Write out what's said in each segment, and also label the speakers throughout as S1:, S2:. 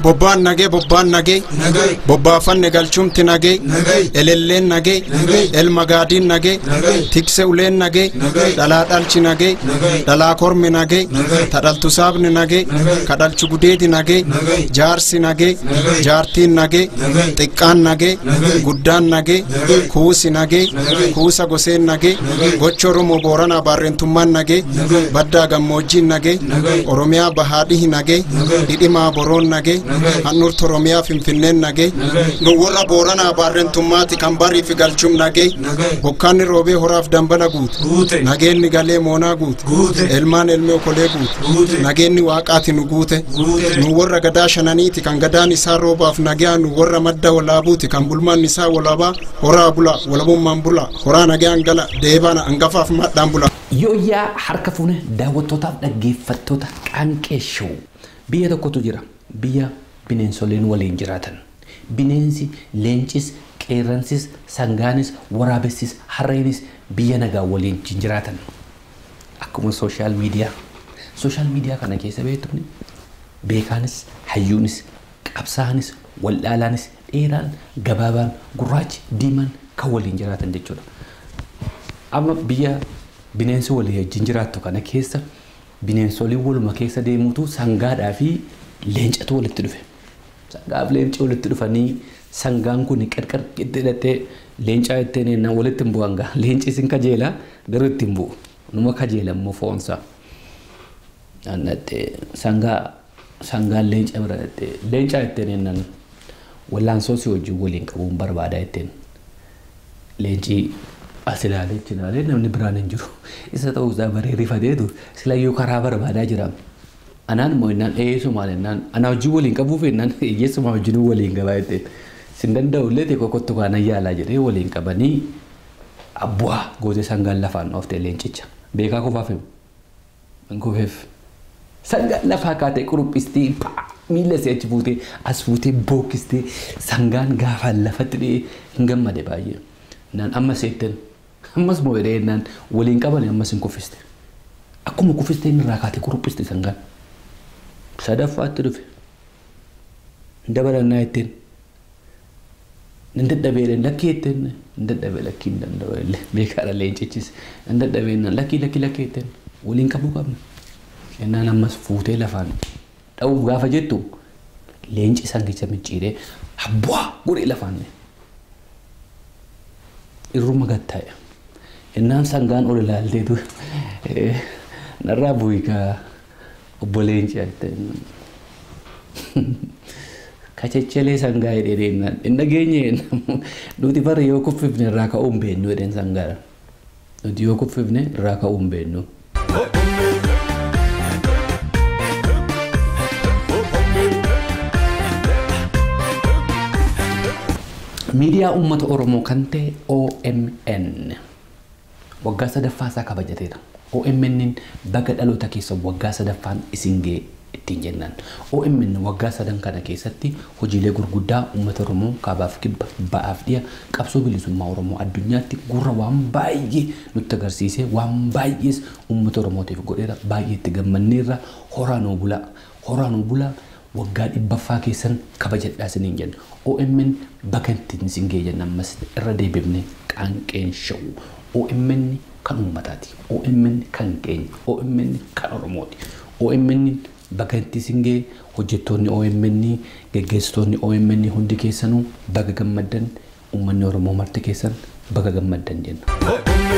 S1: bobbaan nagee bobbaafanne galchumti nagee elelleen nagee elma gaadiin nagee tikse uleen nagee dhalaa dhalchi nagee dhalaa kormi nagee tadhaltu saabni nagee kadhalchu gudeeti nagee jaarsi nagee jaartiin nagee xiqqaan nagee guddaan nagee kuusi nagee kuusa goseen nagee gocha Oromoo Booranaa Baarrentummaan nagee baddaa gammoojjiin nagee Oromiyaa bahaadhihi nagee dhidhimaa boroon nagee handhuurta Oromiyaa Finfinneen nagee nu warra Booranaa Baarrentummaati kan barii fi galchum nagee bokkaanni roobee horaaf dambala guute nageenni galee moonaa guute elmaan elmee okolee guute nageenni waaqaati nu guute nu warra gadaa shananiiti kan gadaan isaa roobaaf nagaa nu warra madda walaabuuti kan bulmaan isaa walabaa horaa bula walabummaan bula horaa nagaan gala deebana angafaaf madhaan bula.
S2: Yooyaa harka fuune daawwattootaaf dhaggeeffattoota Qaanqee Show biyya tokkotu jira biyya bineensoleen waliin jiraatan bineensi leencis qeerransis sangaanis waraabessis harreenis biyya nagaa waliin jiraatan akkuma sooshaal miidiyaa kana keessa beektumni beekaanis hayyuunis qabsaanis waldhaalaanis dheeraan gabaabaan gurraachi diimaan kan waliin jiraatan jechuudha. Amma biyya bineensi waliin jiraattu kana keessa bineensolii waluma keessa deemuutu sangaadhaa fi leencatu walitti dhufe. Sangaaf leenci walitti dhufanii sangaan kun qarqar hidhatee leencaa ittiin ennaa walitti hin bu'an gaa leenci sin kajeela garuu itti hin bu'u numa kajeela immoo foonsa. Sangaan leenca bira leencaa ittiin ennaan wallaansoo si wajjin waliin qabuun barbaadaa ittiin leenci as ilaalee cinaalee namni biraan hin jiru isa ta'uu isaa baree rifateetu silayyuu karaa barbaadaa jira. Anaan immoo innaan eeyyisumaan innaan anaa wajjin waliin qabuuf innaan eeyyisumaa wajjin waliin qabaa ittiin sin danda'ullee xiqqoo kottu kaana yaalaa jedhee waliin qabanii abbu'aa gootee sangaan lafaan ooftee leencicha beekaa qofaaf hin kufeef sangaan lafaa kaatee quruphistee miila isee achi fuutee as fuutee bookkistee sangaan gaafaan lafatti dhiyee hin gammade baay'ee innaan amma seetten ammas moo jedhee innaan waliin qaban ammas hin kuffiste akkuma kuffiste inni irraa kaatee quruphiste sangaan sadaffaatti dhufe dabalannaa ittiin ndadhabee lakkii ittiin ndadhabee lakkii hin danda'u beekaadha leencichis ndadhabee lakkii ittiin waliin qabuu qabna innaan ammas fuutee lafaan dha'uuf gaafa jettu leenci sangicha micciiree abbu'aa guree lafaan irruma gattaa'e innaan sangaan ol ilaalteetu narraa bu'ikaa obbo leenci ittiin kachechelee sangaa jedhee innaan hin dhageenye nuti bara yoo kuffifne irraa ka'uun beennu jedheen sangaadha nuti yoo kuffifne irraa ka'uun beennu. Miidiyaa uummata Oromoo kan ta'e OMN waggaa sadaffaasaa kabajateera. OMN baga dhaloota keessa waggaa sadaffaan isin ga'e ittiin jennaan. OMN waggaa sadan kana keessatti hojiilee gurguddaa uummata Oromoo kaabaaf kibba ba'aaf dhiya qabsoo bilisummaa Oromoo addunyaatti gurra waan baay'ee nutti agarsiisee waan baay'ees uummata Oromootiif godheera baay'ee itti gammanneerra horaanoo bulaa waggaa dhibbaffaa keessan kabajadhaa isiniin jenna. OMN baga ittiin isin ga'e jenna ammas irra deebifne Qaanqeen Show. OMN kan uummataati. OMN kan keenya. OMN kan Oromooti. OMN baga ittiin isin ga'e hojjettoonni OMN geggeessitoonni OMN hundi keessanuu baga gammaddan uummanni Oromoo marti keessan baga gammaddan jenna.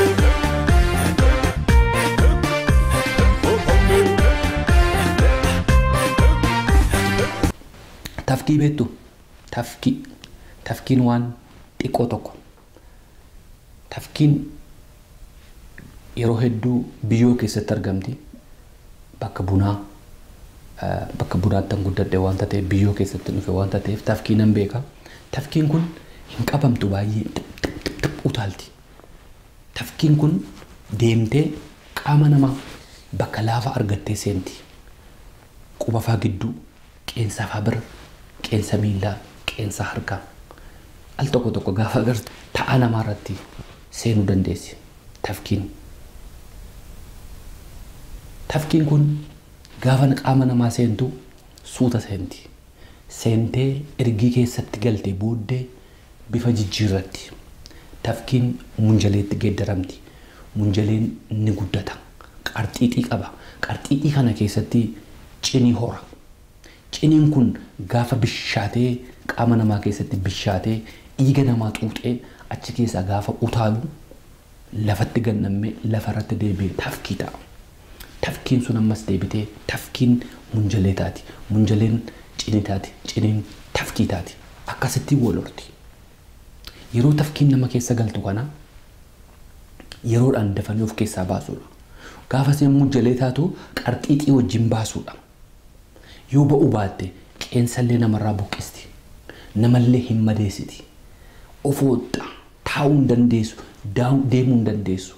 S2: Tafkii beektu tafkiin waan xiqqoo tokko tafkiin yeroo hedduu biyyoo keessatti argamti bakka bunaatti guddadhe waan ta'eef biyyoo keessatti dhufe waan ta'eef tafkiin nan beeka. Tafkiin kun hin qabamtu baay'ee utaalti. Tafkiin kun deemtee qaama namaa bakka laafa argattee seenti quba faa gidduu qeensa faa bira qeensa miilaa qeensa harkaa al tokko gaafa agartu ta'a namaarratti seenuu dandeessi. Tafkiin kun gaafa qaama namaa seentu suuta seenti. seentee ergii keessatti galtee booddee bifa jijjiirratti tafkiin munjaleetti geeddaramti. Munjaleen ni guddata. Qarxiixii qaba. Qarxiixii kana keessatti cinii hora. Ciniin kun gaafa bishaatee qaama namaa keessatti bishaatee dhiiga namaa xuuxee achi keessaa gaafa utaalu lafatti gannamee lafarratti deebi'ee tafkii ta'a. Tafkiin sun ammas deebitee tafkiin munjalee taati. Munjaleen cinii taati. Ciniin tafkii taati. Akkasitti wal horti. Yeroo tafkiin nama keessa galtu kana yeroodhaan dafanii of keessaa baasuudha. Gaafa seen munjalee taatu qarxiixii wajjin baasuudha. Yoo ba'uu baatte qeensallee namarraa buqqisti. Namallee hin madeessiti. Of oodha. Taa'uu hin dandeessu. Deemuu hin dandeessu.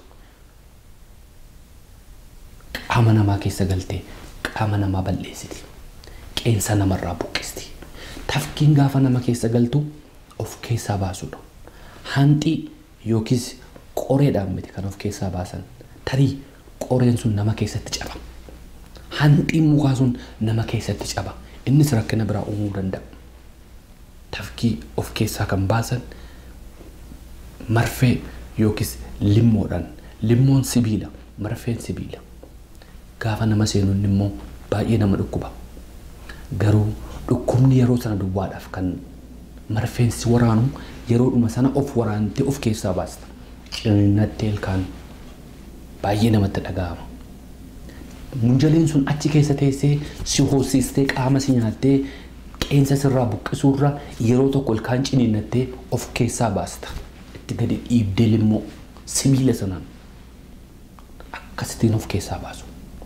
S2: Qaama namaa keessa galtee qaama namaa balleessiti. Qeensa namarraa buqqisti. Tafkiin gaafa nama keessa galtu of keessaa baasuudha. Hanxii yookiis qoreedhaan miti kan of keessaa baasan. Tarii qoreen sun nama keessatti caba. Hanxiin mukaa sun nama keessatti caba. Innis rakkina biraa uumuu danda'a. Tafkii of keessaa kan baasan marfee yookiis limmoodhaan. Limmoon sibiila, marfeen sibiila. Gaafa nama seenuun immoo baay'ee nama dhukkuba. Garuu dhukkubni yeroo sana duwwaadhaaf kan marfeen si waraanu yeroodhuma sana of waraantee of keessaa baasta. Cinnattee ilkaan baay'ee namatti dhaga'ama. Munjaleen sun achi keessa teessee si hoosistee qaama si nyaattee qeensa sirraa buqqisuurra yeroo tokko ilkaan ciniinnattee of keessaa baasta. Itti gadi dhiibdee limmoo sibiila sanaan akkasittiin of keessaa baasu.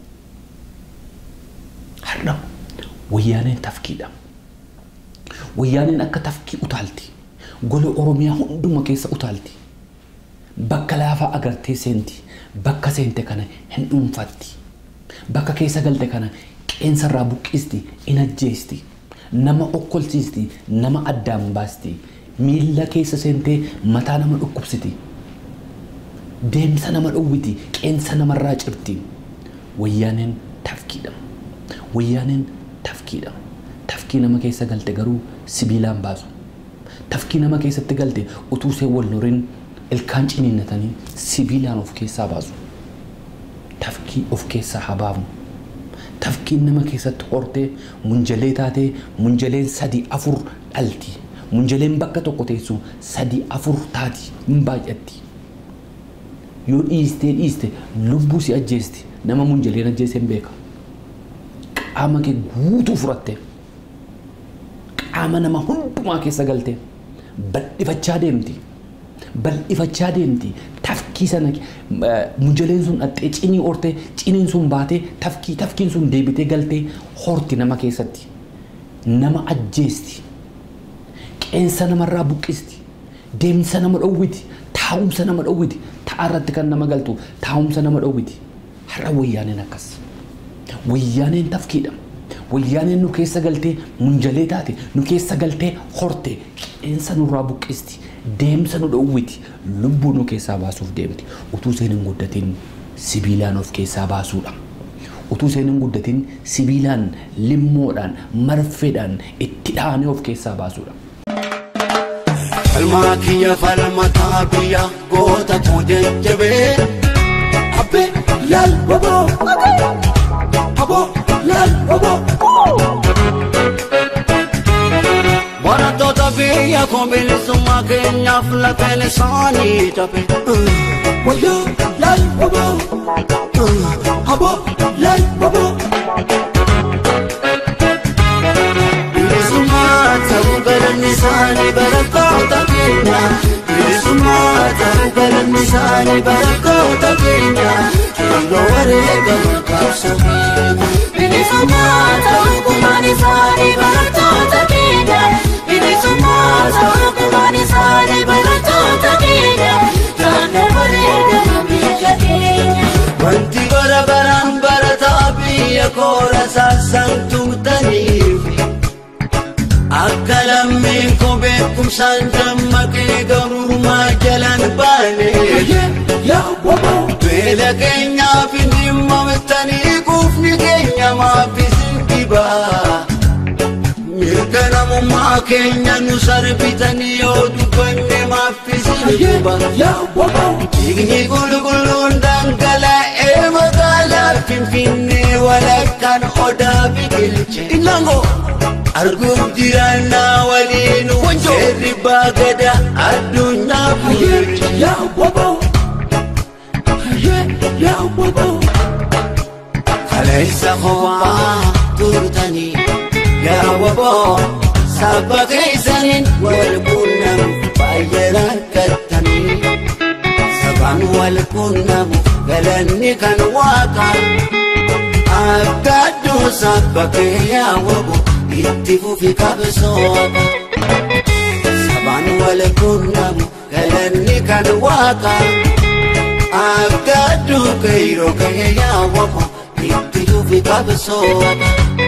S2: Har'a wayyaaneen tafkiidha. Wayyaaneen akka tafkii utaalti. Gola Oromiyaa hunduma keessa utaalti. Bakka laafaa agartee seenti. Bakka seente kana hin dhuunfatti. Bakka keessa galte kana qeensarraa buqqisti, in ajjeesti. Nama okkolchiisti, nama addaan baasti. Miilla keessa seentee mataa nama dhukkubsiti. Deemsa nama dhowwiti, qeensa namarraa cirti. Wayyaaneen tafkiidha. Wayyaaneen tafkiidha. Tafkii nama keessa galte garuu sibiilaan baasu. Tafkii nama keessatti galte utuu see wal norin ilkaan ciniinnatanii sibiilaan of keessaa baasu. Tafkii of keessaa habaafnu. Tafkiin nama keessatti hortee munjalee taatee munjaleen 3-4 dhalti. Munjaleen bakka tokko teessu 3-4 taati hin baay'atti. Yoo dhiiste lubbuu si ajjeesti. Nama munjaleen ajjeeseen beeka. Qaama kee guutuu furatte. Qaama nama hundumaa keessa galte. Bal'ifachaa deemti. Bal'ifachaa deemti. Tafkii sana munjaleen sun dhattee cinii hortee ciniin sun baatee tafkiin sun deebitee galtee horti nama keessatti. Nama ajjeesti. Qeensa namarraa buqqisti. Deemsa nama dhowwiti. Taa'umsa nama dhowwiti. Ta'arratti kan nama galtu taa'umsa nama dhowwiti. Har'a wayyaaneen akkas. Wayyaaneen tafkiidha. Wayyaaneen nu keessa galtee munjalee taate, nu keessa galtee horte, qeensa nurraa buqqisti. Deemsa nu dhowwiti. Lubbuu nu keessaa baasuuf deemti. Utuu seen hin guddatin sibiilaan of keessaa baasuudha. Utuu seen hin guddatin sibiilaan, limmoodhaan, marfeedhaan itti dhaanee of keessaa baasuudha.
S3: Falmaa kiyya falmataa biyya goota jajjabee abbee laal boboo aboo laal boboo barattoota biyya koo bilisummaa keenyaaf lafeen isaanii cabe wayyoo laal boboo aboo laal boboo bilisummaa ta'uu galanni isaanii barattoota keenya bilisummaa ta'uu galanni isaanii barattoota keenya keelloo wareegama qabsoo keenya bilisummaa ta'uu gumaan isaanii barattoota keenya bilisummaa ta'uu gumaan isaanii barattoota keenya keelloo wareegama biyya keenya wanti bara baraan barataa biyya koora saasaan tuutaniif akka lammiin koo beekumsaan dammaqee gabrummaa jalaan baane beela keenyaaf hin dhimmamettanii quufni keenya maaf isin dhibaa mirga nama Oromummaa keenya nu sarbitanii yoo dubbanne maaffisni duuba. Dhiigni qulqulluun dhangala'ee magaalaa Finfinnee walakkaan odaa biqilche. Arguuf jiraannaa waliin seerri baagada addunyaa fuulche. Kaleessa kophaa turtanii yaa waboo sabba keessaniin wal quunnamuuf baay'ee rakkattanii. Sabaan wal quunnamuuf galanni kan waaqaa akka adduu sabba kee yaa waboo itti fufi qabsoodha. Sabaan wal quunnamuuf galanni kan waaqaa akka adduu keeyroo kee yaa waboo itti fufi qabsoodha.